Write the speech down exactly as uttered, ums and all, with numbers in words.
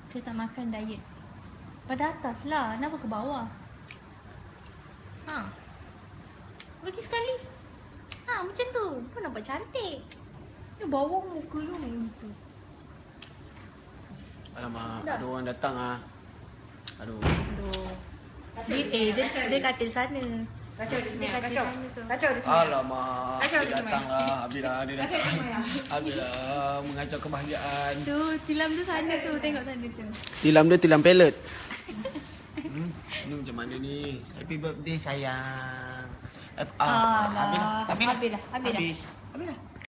Saya tak makan diet. Pada atas lah, kenapa ke bawah? Ha. Bagi sekali. Ha, macam tu. Pun nampak cantik. Ni bawah muka you macam gitu. Alamak, ada orang datang ah. Aduh. Aduh. Dia, eh, dia, dia katil sana. Kacau dia Dia semayang, katil kacau. sana tu. Kacau dia semayang. Alamak. Kacau Dia dia datang semayang. lah. Habis dah dia datang. Habis dah mengacau kebahagiaan. Tu, tilam tu sana tu. Tengok sana tu. Tilam dia tilam pelet. Hmm, ni macam mana ni? Happy birthday sayang. Eh, Alah, habis dah. habis dah, habis dah. Habis.